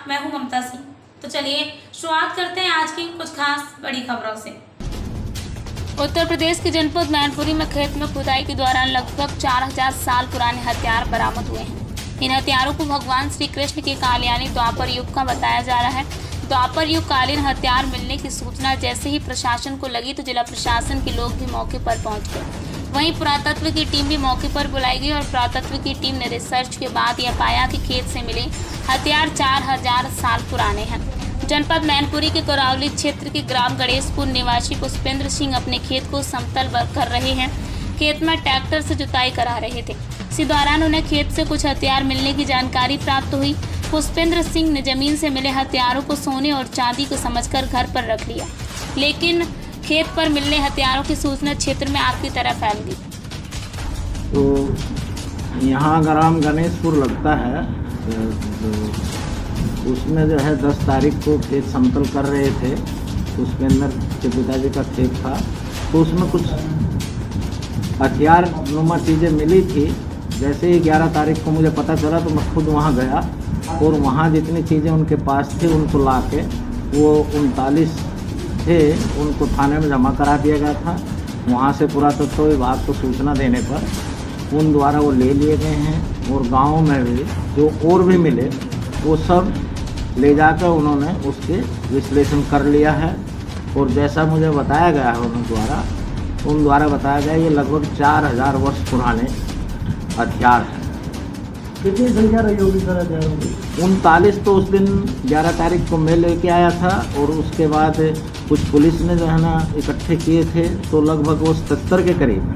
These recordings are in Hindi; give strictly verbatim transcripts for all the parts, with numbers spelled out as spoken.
मैं हूं ममता सिंह। तो चलिए शुरुआत करते हैं आज की कुछ खास बड़ी खबरों से। उत्तर प्रदेश के जनपद मैनपुरी में खेत में खुदाई के दौरान लगभग चार हजार साल पुराने हथियार बरामद हुए हैं। इन हथियारों को भगवान श्री कृष्ण के कालयानी द्वापर युग का बताया जा रहा है। द्वापर युग कालीन हथियार मिलने की सूचना जैसे ही प्रशासन को लगी तो जिला प्रशासन के लोग भी मौके पर पहुंच गए। वहीं पुरातत्व की टीम भी मौके पर बुलाई गई और पुरातत्व की टीम ने रिसर्च के बाद यह पाया कि खेत से मिले हथियार चार हजार साल पुराने हैं। जनपद मैनपुरी के करौली क्षेत्र के ग्राम गणेशपुर निवासी पुष्पेंद्र सिंह अपने खेत को समतल कर रहे हैं। खेत में ट्रैक्टर से जुताई करा रहे थे। इसी दौरान उन्हें खेत से कुछ हथियार मिलने की जानकारी प्राप्त हुई। पुष्पेंद्र सिंह ने जमीन से मिले हथियारों को सोने और चांदी को समझकर घर पर रख लिया, लेकिन खेत पर मिलने हथियारों की सूचना क्षेत्र में आग की तरह फैल गई। तो यहाँ ग्राम गणेशपुर लगता है, तो उसमें जो है दस तारीख को खेत समतल कर रहे थे। पुष्पेंद्र के पिताजी का खेत था, तो उसमें कुछ हथियार नुमा चीज़ें मिली थी। जैसे ही ग्यारह तारीख को मुझे पता चला तो मैं खुद वहाँ गया और वहाँ जितनी चीज़ें उनके पास थी उनको ला के वो उनतालीस थे उनको थाने में जमा करा दिया गया था। वहाँ से पुरातत्व विभाग को सूचना देने पर उन द्वारा वो ले लिए गए हैं और गाँव में भी जो और भी मिले वो सब ले जाकर उन्होंने उसके विश्लेषण कर लिया है। और जैसा मुझे बताया गया है उन द्वारा उन द्वारा बताया गया ये लगभग चार हजार वर्ष पुराने हथियार हैं। कितनी संख्या रही होगी सर हथियारों की? उनतालीस तो उस दिन ग्यारह तारीख को मैं लेके आया था और उसके बाद कुछ पुलिस ने जो है ना इकट्ठे किए थे, तो लगभग वो सत्तर के करीब।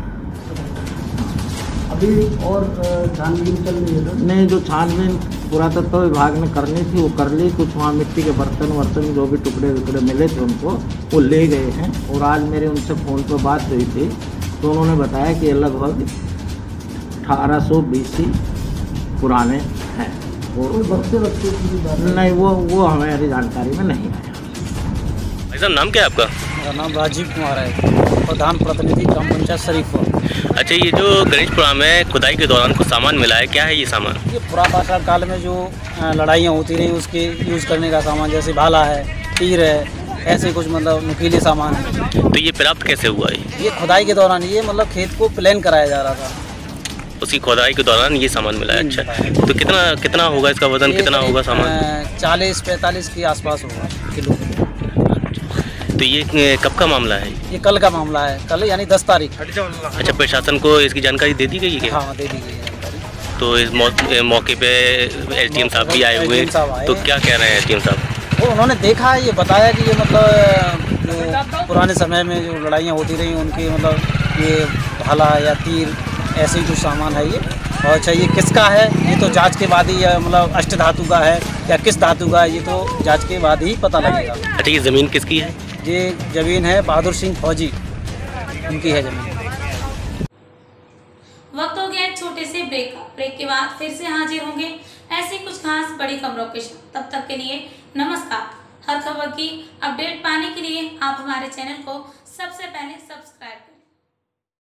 अभी और छानबीन चल रही है सर? नहीं, जो छानबीन पुरातत्व विभाग ने करनी थी वो कर ली। कुछ वहाँ मिट्टी के बर्तन वर्तन जो भी टुकड़े टुकड़े मिले थे उनको वो ले गए हैं। और आज मेरे उनसे फ़ोन पर बात हुई थी तो उन्होंने बताया कि लगभग अठारह सौ बीसी पुराने हैं। और बक्से बक्से की बात नहीं, वो वो हमारी जानकारी में नहीं आया। भाई साहब नाम क्या है आपका? मेरा नाम राजीव कुमार है, प्रधान प्रतिनिधि ग्राम पंचायत शरीफपुर। अच्छा, ये जो गणेशपुरा में खुदाई के दौरान कुछ सामान मिला है, क्या है ये सामान? ये पुरातन काल में जो लड़ाइयाँ होती रही उसके यूज़ करने का सामान, जैसे भाला है, तीर है, ऐसे कुछ मतलब नुकीले सामान है। तो ये प्राप्त कैसे हुआ है? ये खुदाई के दौरान ये मतलब खेत को प्लान कराया जा रहा था, उसकी खुदाई के दौरान ये सामान मिला है। अच्छा, तो कितना कितना होगा इसका वजन, कितना होगा सामान? चालीस पैंतालीस के आसपास होगा किलो। तो ये कब का मामला है? ये कल का मामला है, कल यानी दस तारीख। अच्छा, प्रशासन को इसकी जानकारी दे दी गई है? हाँ, दे दी गई है। तो इस मौके पे एसडीएम साहब भी आए हुए हैं, तो क्या कह रहे हैं एसडीएम साहब? वो उन्होंने देखा, ये बताया कि ये मतलब जो पुराने समय में जो लड़ाइयाँ होती रही उनके मतलब ये भाला या तीर ऐसे ही कुछ सामान है ये। और अच्छा, ये किसका है ये तो जांच के बाद ही, मतलब अष्ट धातु का है या किस धातु का है ये तो जांच के बाद ही पता लगेगा। अच्छा, ये ज़मीन किसकी है? ये ज़मीन है बहादुर सिंह फौजी, उनकी है ज़मीन। वक्त हो गया एक छोटे से ब्रेक का। ब्रेक के बाद फिर से हाजिर होंगे ऐसी कुछ खास बड़ी खबरों के साथ। तब तक के लिए नमस्कार। हर खबर की अपडेट पाने के लिए आप हमारे चैनल को सबसे पहले सब्सक्राइब करें।